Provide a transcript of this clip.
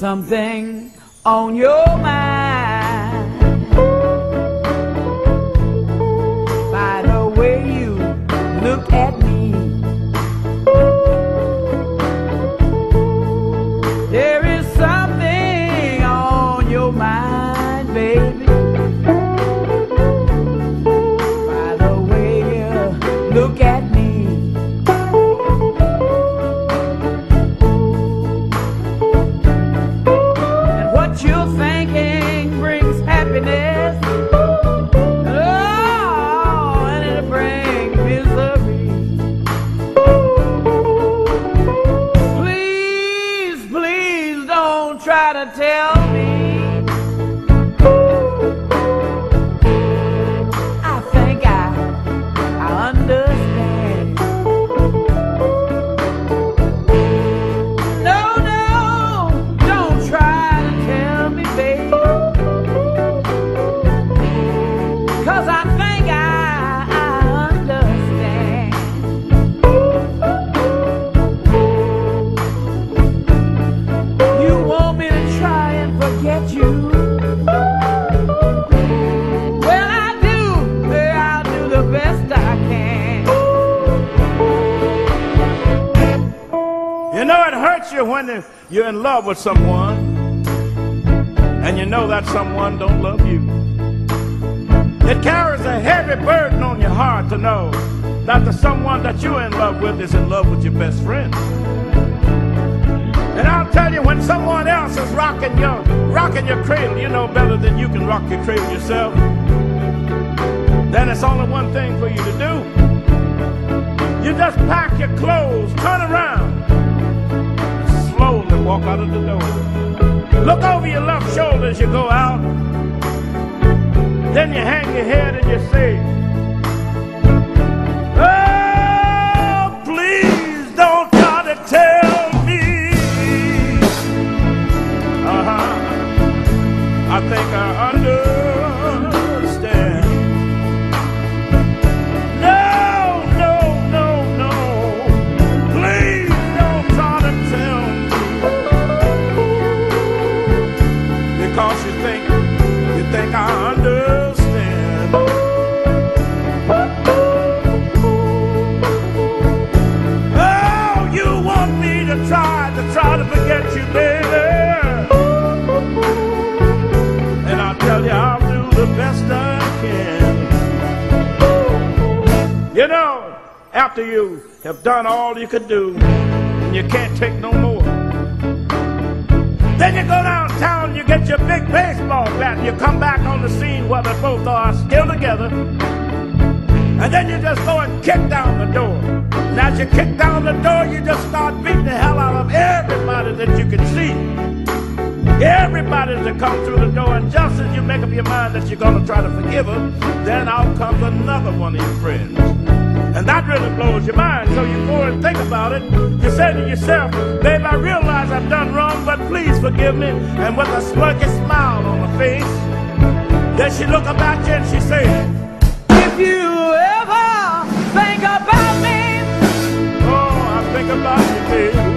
something on your mind. By the way you look at me, there is something on your mind, baby. By the way you look at me. You're thinking brings happiness, oh, and it'll bring misery. Please, please don't try to tell me. I think I understand. No, no, don't try. Cause I think I understand. You want me to try and forget you? Well, I do. I'll do the best I can. You know, it hurts you when you're in love with someone and you know that someone don't love you. It carries a heavy burden on your heart to know that the someone that you're in love with is in love with your best friend. And I'll tell you, when someone else is rocking your cradle, you know better than you can rock your cradle yourself, then it's only one thing for you to do. You just pack your clothes, turn around, and slowly walk out of the door. Look over your left shoulder as you go out. Then you hang your head and you say, oh, please don't try to tell me. I think I understand. No, no, no, no. Please don't try to tell me. Because you think I understand. Oh, you want me to try to forget you, baby. And I'll tell you, I'll do the best I can. You know, after you have done all you could do and you can't take no more, then you go downtown and you get your big baseball bat and you come back on the scene where they both are still together. And then you just go and kick down the door. And as you kick down the door, you just start beating the hell out of everybody that you can see. Everybody that comes through the door. And just as you make up your mind that you're going to try to forgive her, then out comes another one of your friends. And that really blows your mind. So you go and think about it. You say to yourself, babe, I realize I've done wrong, but please forgive me. And with a smirky smile on her face, then she look up at you and she say, if you ever think about me, oh, I think about you, babe.